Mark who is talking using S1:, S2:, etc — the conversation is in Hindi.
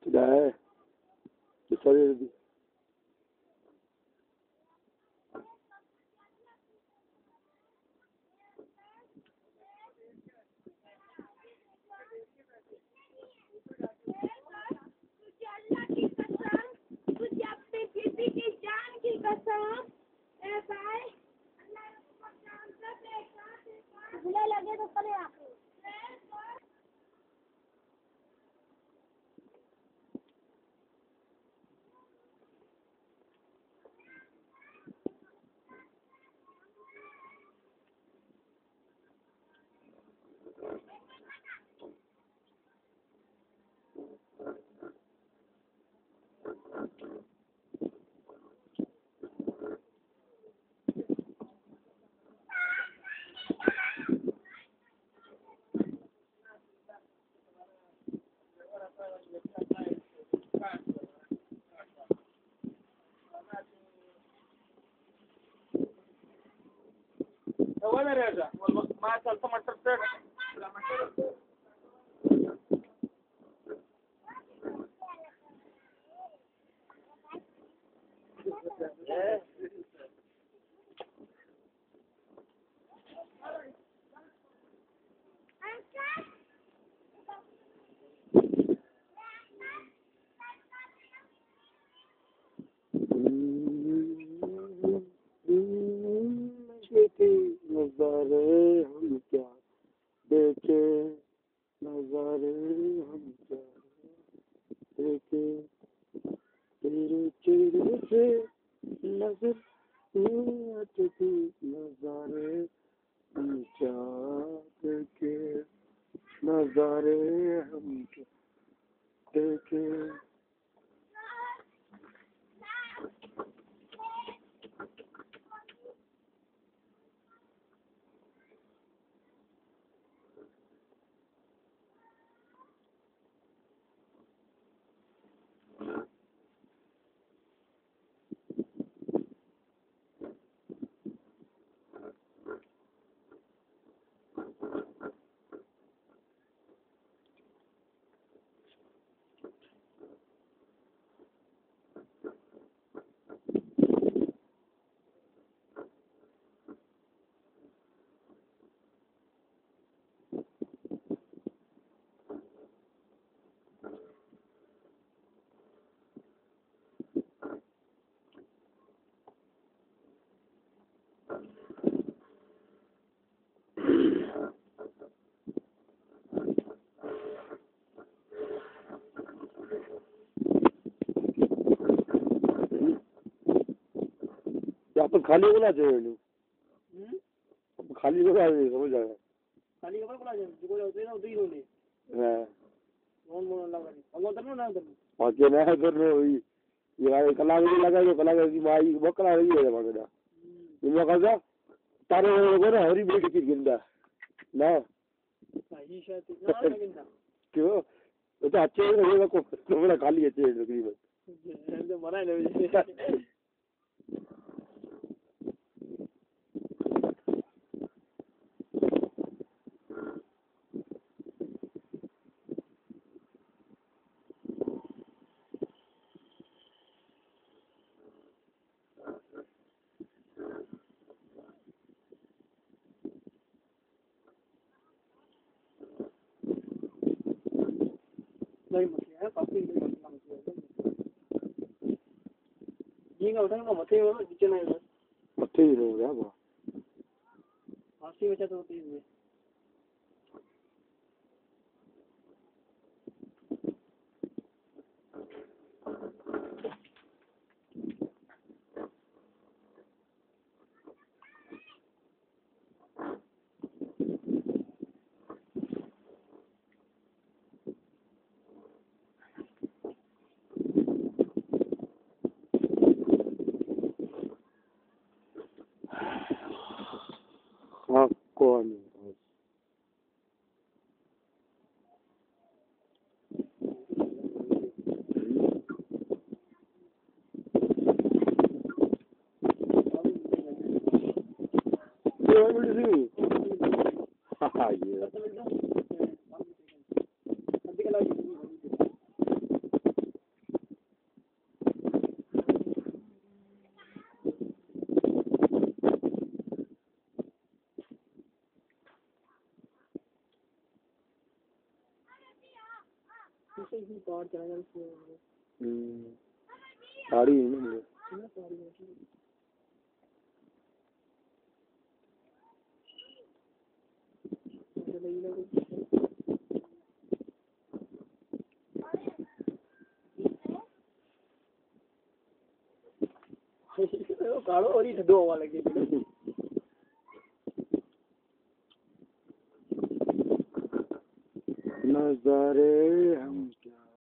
S1: Tidak है sorry
S2: लगे तो परे आके
S3: وين راجع ما اكلت مطر
S1: नजारे हम क्या देखे नजारे हम क्या देखे तेरे चेहरे से नजर आती नजारे हम क्या देखे नजारे हम क्या देखे अपन खाली बोला चाहिए खाली बोला समझ आया
S3: खाली खबर बोला जाए जो होते ना उधर होने
S1: हां
S3: कौन बोलने लगा अब तो ना उधर
S1: बाकी ना कर रहे हो ये कलाकार लगा जो कलाकार की माई बकरा रही है मांगना ये कहा तारे को ना हरी बेटी की गिंदा ना
S3: सही शायद ना गिंदा
S1: क्यों तो अच्छे रहेगा को थोड़ा खाली अच्छे तकरीबन
S3: तो मरा ले नहीं मछली है काफी ये का उठाने का मथे हो नीचे नहीं है
S1: मथे ही रह गया वो
S3: आसी बचा तो होती है
S1: हाँ कौन ये
S3: इसे ही पार जाएगा इसमें
S1: साड़ी है ना मुझे
S3: ना सारी बैठी है नहीं ना कुछ कालो और ही ठंडो हवा लगी
S1: नज़ारे हम